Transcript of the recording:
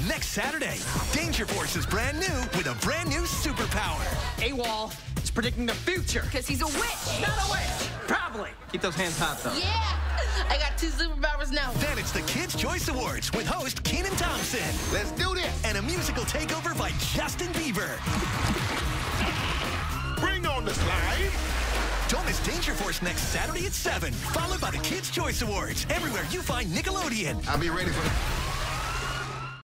next Saturday. Danger Force is brand new with a brand new superpower. AWOL is predicting the future. Because he's a witch. Not a witch. Probably. Keep those hands hot, though. Yeah. I got 2 superpowers now. Then it's the Kids' Choice Awards with host Kenan Thompson. Let's do this. And a musical takeover by Justin Bieber. Bring on the slide. Don't miss Danger Force next Saturday at 7, followed by the Kids' Choice Awards, everywhere you find Nickelodeon. I'll be ready for